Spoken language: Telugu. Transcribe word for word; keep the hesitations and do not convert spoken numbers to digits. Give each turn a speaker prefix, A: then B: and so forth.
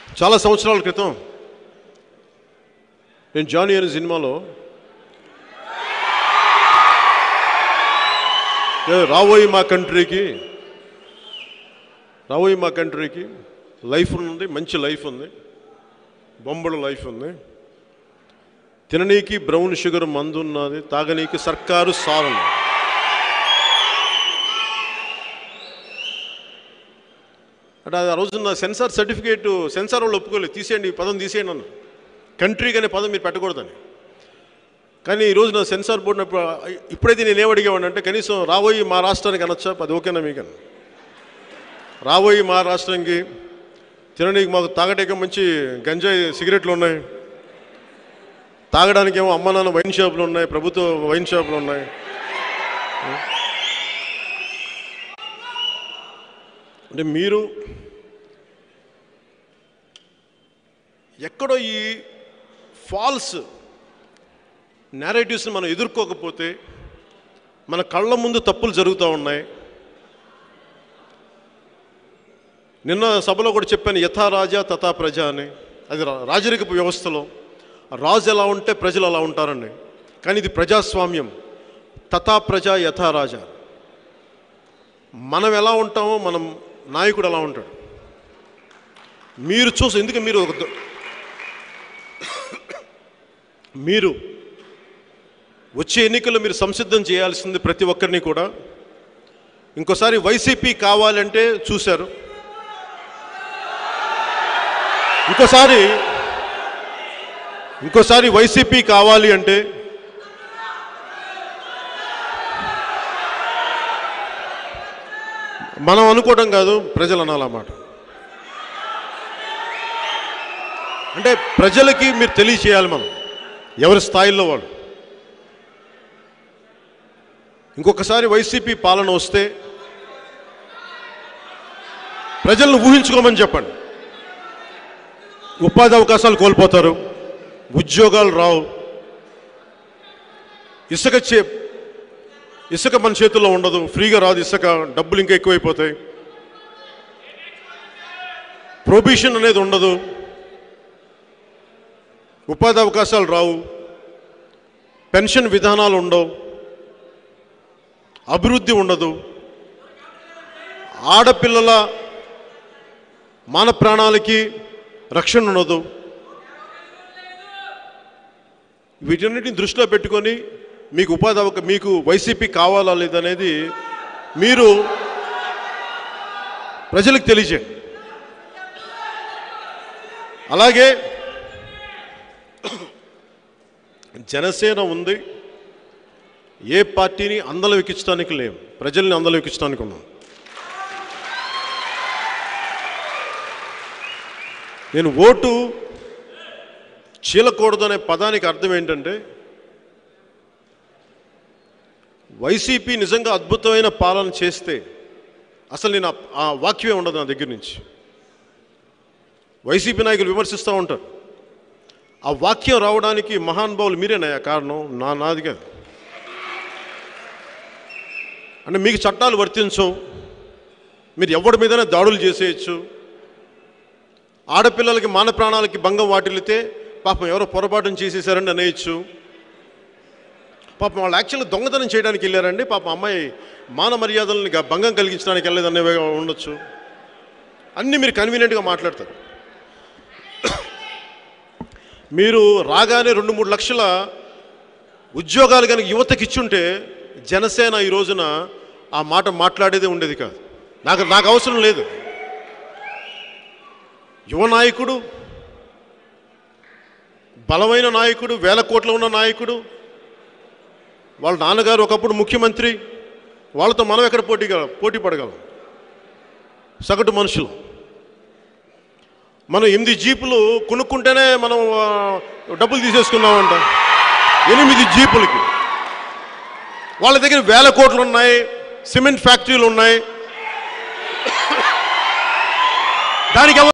A: చాలా సంవత్సరాల క్రితం నేను జానీ అనే సినిమాలో రాబోయి మా కంట్రీకి రాబోయి మా కంట్రీకి లైఫ్ ఉంది, మంచి లైఫ్ ఉంది, బొంబడు లైఫ్ ఉంది, తిననీకి బ్రౌన్ షుగర్ మందు ఉన్నది, తాగనీకి సర్కారు సారలు. అంటే ఆ రోజు నా సెన్సార్ సర్టిఫికేట్ సెన్సార్ వాళ్ళు ఒప్పుకోలేదు, తీసేయండి ఈ పదం తీసేయండి అన్న, కంట్రీకి అనే పదం మీరు పెట్టకూడదని. కానీ ఈరోజు నా సెన్సార్ బోర్డు ఇప్పుడైతే నేను ఏమడిగేవాడిని అంటే కనీసం రాబోయి మా రాష్ట్రానికి అనొచ్చా, అది ఓకేనా మీకన్నా? రాబోయి మా రాష్ట్రానికి తిననీకి మాకు తాగడానికి మంచి గంజాయి సిగరెట్లు ఉన్నాయి, తాగడానికి ఏమో అమ్మ నాన్న వైన్ షాపులు ఉన్నాయి, ప్రభుత్వ వైన్ షాపులు ఉన్నాయి. అంటే మీరు ఎక్కడో ఈ ఫాల్స్ నేరేటివ్స్ని మనం ఎదుర్కోకపోతే మన కళ్ళ ముందు తప్పులు జరుగుతూ ఉన్నాయి. నిన్న సభలో కూడా చెప్పాను, యథా రాజా తథా ప్రజ అని. అది రాజరికపు వ్యవస్థలో రాజు ఎలా ఉంటే ప్రజలు అలా ఉంటారండి. కానీ ఇది ప్రజాస్వామ్యం, తథా ప్రజ యథా రాజా. మనం ఎలా ఉంటామో మనం నాయకుడు ఎలా ఉంటాడు మీరు చూసి. ఎందుకు మీరు మీరు వచ్చే ఎన్నికల్లో మీరు సంసిద్ధం చేయాల్సింది ప్రతి ఒక్కరిని కూడా. ఇంకోసారి వైసీపీ కావాలంటే చూశారు, ఇంకోసారి ఇంకోసారి వైసీపీ కావాలి అంటే మనం అనుకోవడం కాదు, ప్రజలు అనాలన్నమాట. అంటే ప్రజలకి మీరు తెలియచేయాలి మనం ఎవరి స్థాయిలో వాళ్ళు. ఇంకొకసారి వైసీపీ పాలన వస్తే ప్రజలను ఊహించుకోమని చెప్పండి. ఉపాధి అవకాశాలు కోల్పోతారు, ఉద్యోగాలు రావు, ఇసుక చే ఇసుక మన చేతుల్లో ఉండదు, ఫ్రీగా రాదు ఇసుక, డబ్బులు ఇంకా ఎక్కువైపోతాయి, ప్రొబిషన్ అనేది ఉండదు, ఉపాధి అవకాశాలు రావు, పెన్షన్ విధానాలు ఉండవు, అభివృద్ధి ఉండదు, ఆడపిల్లల మాన ప్రాణాలకి రక్షణ ఉండదు. వీటన్నిటిని దృష్టిలో పెట్టుకొని మీకు ఉపాధి అవక మీకు వైసీపీ కావాలా లేదనేది మీరు ప్రజలకు తెలియజేయండి. అలాగే జనసేన ఉంది, ఏ పార్టీని అందలో ఎక్కించడానికి లేవు, ప్రజల్ని అందలో ఎక్కించడానికి ఉన్నాం. నేను ఓటు చీలకూడదు అనే పదానికి అర్థం ఏంటంటే, వైసీపీ నిజంగా అద్భుతమైన పాలన చేస్తే అసలు నేను ఆ వాక్యమే ఉండదు నా దగ్గర నుంచి. వైసీపీ నాయకులు విమర్శిస్తూ ఉంటారు, ఆ వాక్యం రావడానికి మహానుభావులు మీరేనాయా కారణం, నా నాది కాదు. అంటే మీకు చట్టాలు వర్తించవు, మీరు ఎవరి మీదనే దాడులు చేసేయచ్చు, ఆడపిల్లలకి మాన ప్రాణాలకి భంగం వాటిల్లితే పాపం ఎవరో పొరపాటును చేసేసారని అనేయచ్చు. పాపం వాళ్ళు యాక్చువల్గా దొంగతనం చేయడానికి వెళ్ళారండి, పాపం అమ్మాయి మాన మర్యాదలని భంగం కలిగించడానికి వెళ్ళలేదనే ఉండొచ్చు. అన్నీ మీరు కన్వీనియంట్గా మాట్లాడతారు. మీరు రాగానే రెండు మూడు లక్షల ఉద్యోగాలు కనుక యువతకి ఇచ్చుంటే జనసేన ఈ రోజున ఆ మాట మాట్లాడేదే ఉండేది కాదు. నాకు నాకు అవసరం లేదు. యువ నాయకుడు, బలమైన నాయకుడు, వేల కోట్ల ఉన్న నాయకుడు, వాళ్ళ నాన్నగారు ఒకప్పుడు ముఖ్యమంత్రి, వాళ్ళతో మనం ఎక్కడ పోటీ పోటీ పడగలం? సగటు మనుషులు. మనం ఎనిమిది జీపులు కొనుక్కుంటేనే మనం డబ్బులు తీసేసుకున్నామంట, ఎనిమిది జీపులకి. వాళ్ళ దగ్గర వేల కోట్లు ఉన్నాయి, సిమెంట్ ఫ్యాక్టరీలు ఉన్నాయి, దానికి